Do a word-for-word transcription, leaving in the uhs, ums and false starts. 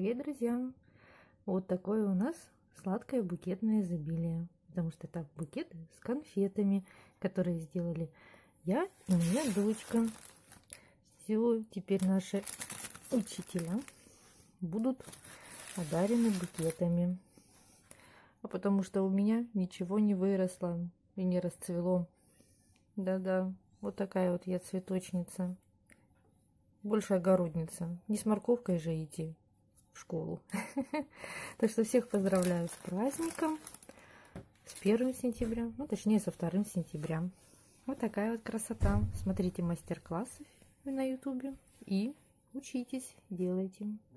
Привет, друзья! Вот такое у нас сладкое букетное изобилие, потому что это букеты с конфетами, которые сделали я и моя дочка. Все, теперь наши учителя будут одарены букетами, а потому что у меня ничего не выросло и не расцвело. Да-да, вот такая вот я цветочница. Больше огородница. Не с морковкой же идти в школу. Так что всех поздравляю с праздником. С первым сентября. Ну, точнее, со вторым сентября. Вот такая вот красота. Смотрите мастер-классы на ютубе и учитесь, делайте.